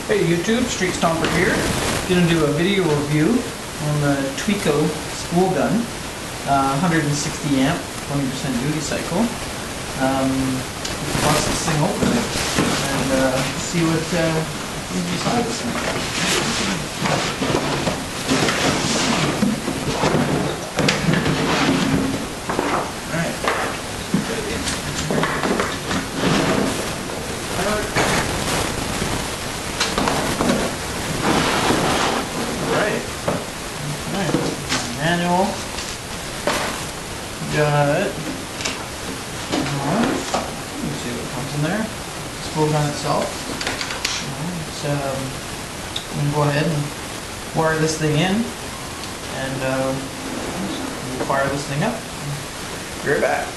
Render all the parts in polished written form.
Hey YouTube, STREETSTOMPER here. Gonna do a video review on the TWECO spool gun, 160 amp, 20% duty cycle. Bust this thing open and see what's inside this thing. Manual. Got it. Let me see what comes in there. Spool gun itself. I'm going to go ahead and wire this thing in and fire this thing up. Be right back.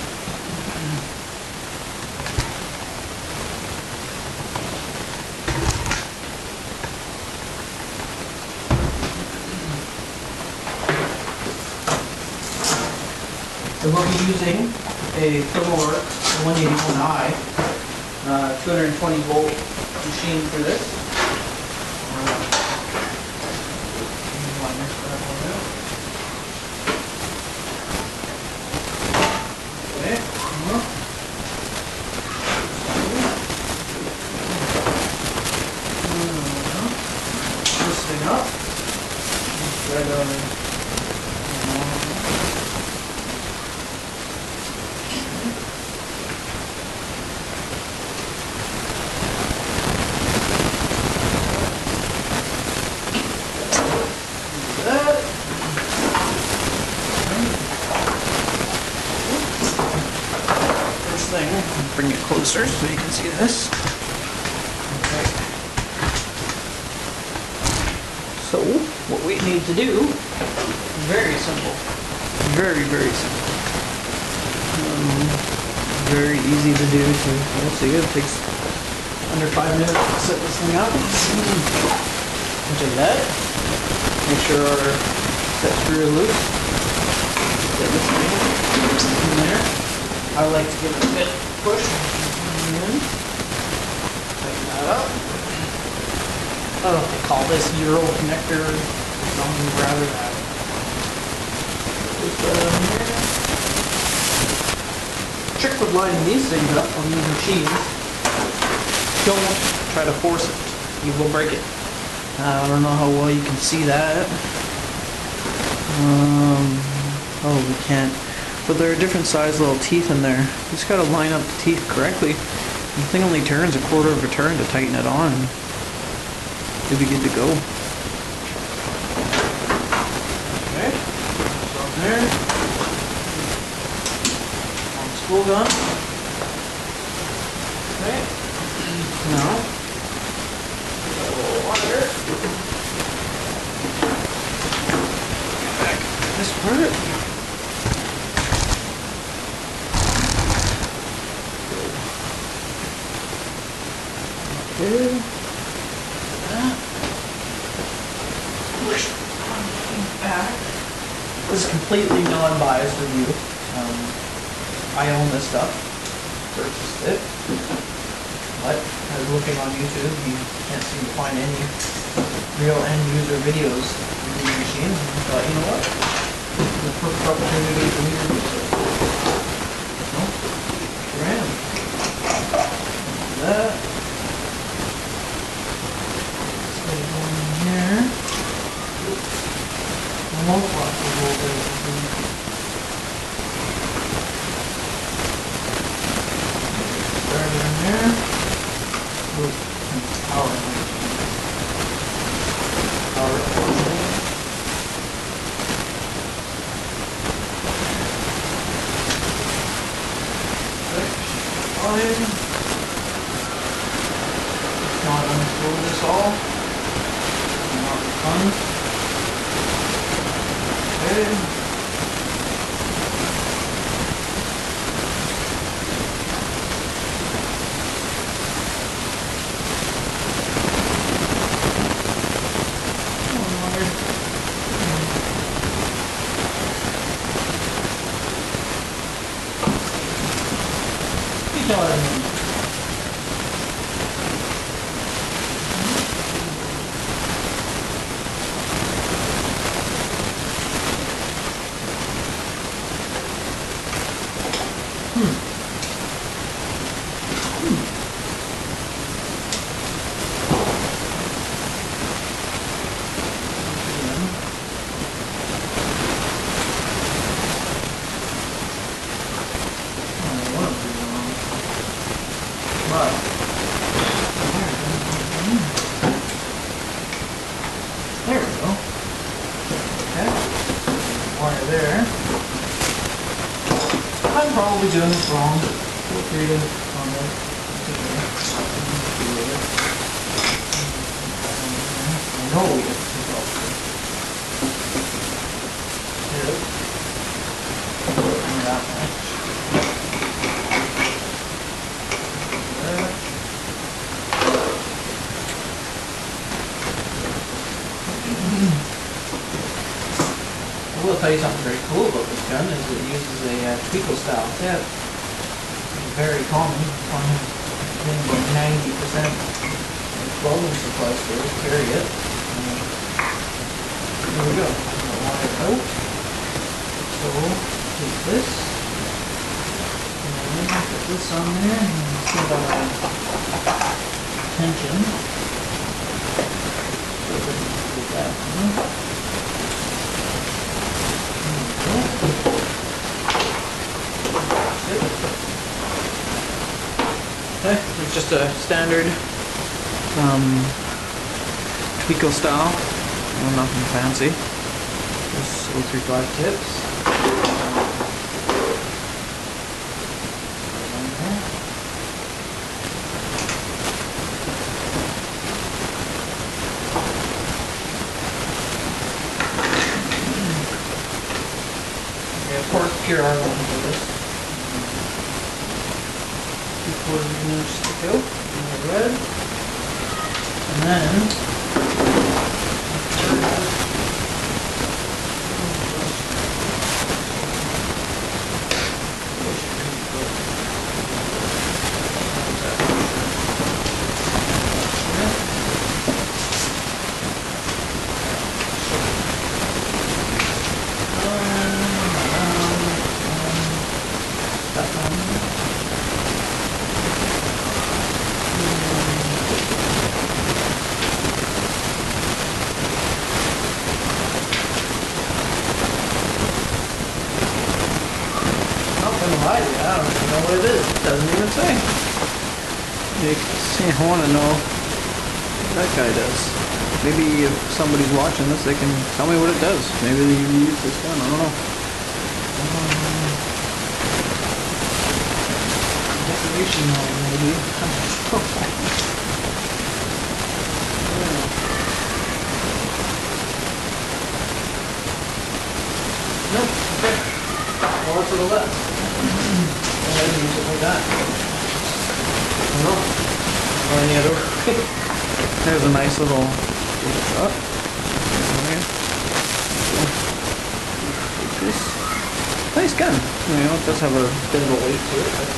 So we'll be using a Powermax 181i, 220 volt machine for this. Okay. This thing up. Bring it closer so you can see this. Okay. So, what we need to do is very simple. Very, very simple. Very easy to do too. You'll see it takes under 5 minutes to set this thing up. Into that. Make sure our set screw is loose. Get this thing in there. I like to give it a bit push and in. Tighten that up. I don't know if they call this Euro connector or something rather that. Put that on here. Trick with lining these things up on these machines, don't try to force it. You will break it. I don't know how well you can see that. Oh, we can't. But there are different size little teeth in there. You just gotta line up the teeth correctly. The thing only turns a quarter of a turn to tighten it on. You'll be good to go. Okay, so there. On the spool gun. Okay. Now, a little water. Get back this part. Okay. Push back. This is completely non-biased review. I own this stuff. Purchased it. But I was looking on YouTube, you can't seem to find any real end user videos of these machines. And I thought, you know what? It's the perfect opportunity for me to do so. So, here I am. That. Here. Almost lost a little bit. Start it in there. Power. Not unscrew this all. Okay. probably doing this wrong. Feel free to comment. I know we have to take off this. And that one. I will tell you something very cool about this gun is it uses a TWECO style tip. It's very common. About 90% of welding supply stores carry it. Here we go. I'll it out. So take this and then put this on there and see about our tension. So put that on. Okay, it's just a standard TWECO style, nothing fancy, just 035 tips. Of course, pure argon for this. 3/4 of an inch stick out in the red, and then I don't even know what it is. It doesn't even say. I want to know what that guy does. Maybe if somebody's watching this, they can tell me what it does. Maybe they use this gun. I don't know. Decoration mode, maybe. Nope. Okay. Well, that's to the left. Go ahead and use it like that. No. Or any other way. There's a nice little shot. Take this. Nice gun. You know, it does have a bit of a weight to it. But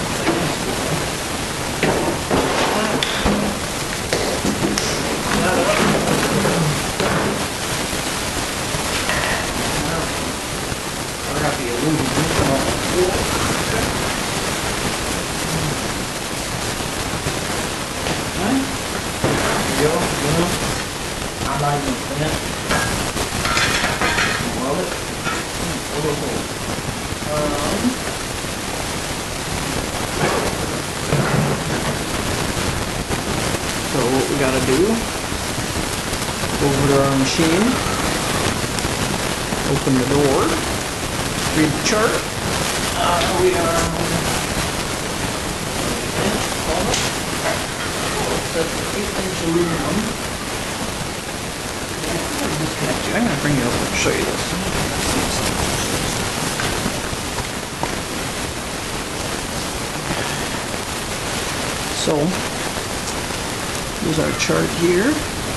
I'm not even finished. Love it. So what we gotta do, go over to our machine, open the door, read the chart. We are 8-inch aluminum. I'm going to bring you over and show you this. So, here's our chart here.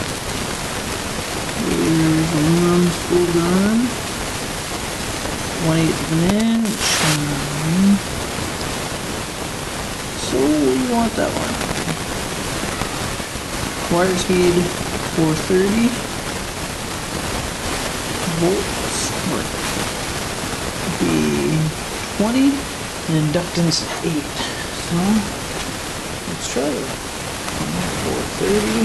Here's aluminum spool gun. 1/8 of an inch. So, we want that one. Wire speed 430 volts, or be 20, and inductance 8. So let's try it. 430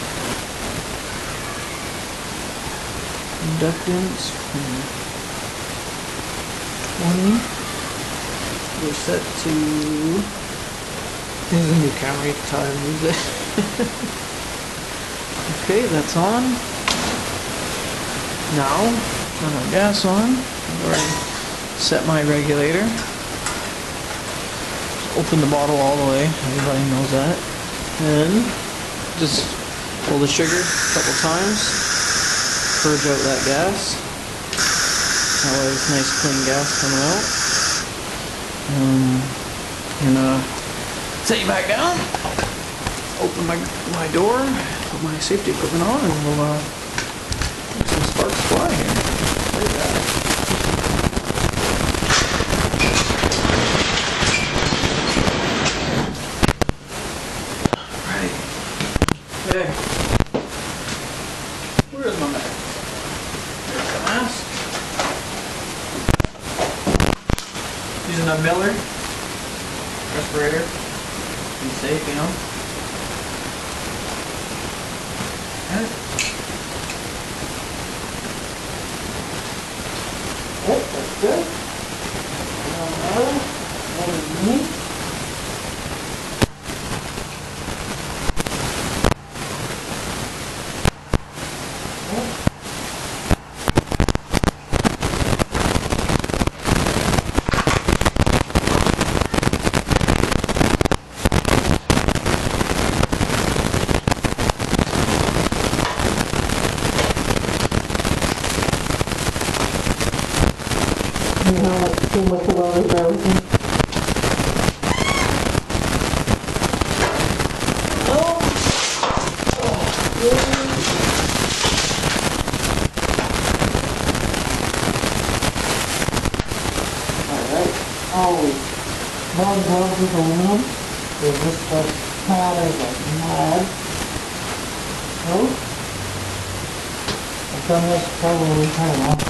inductance, 20. We're set to. There's a new camera. You can tell I moved it. Okay, that's on. Now, turn our gas on. I've already set my regulator. open the bottle all the way. Everybody knows that. And just pull the trigger a couple times. Purge out that gas. That way it's nice clean gas coming out. Gonna set you back down. Open my door. Put my safety equipment on, and we'll make some sparks fly here. Like that. Right. Okay. Where's my mask? There's the mask. Using a Miller respirator. Be safe, you know. Okay. Yep, that's good. Another knee. You know, let's see what the welder goes in. Alright, always long gloves with aluminum. They just like patters like mad. So, I've done this probably, I don't know,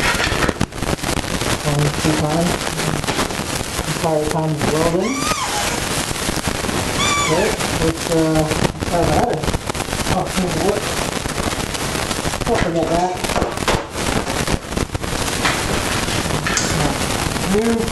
2 times. Entire time welding. Okay, let's try that. Oh, here's wood. Don't forget that. Now, here.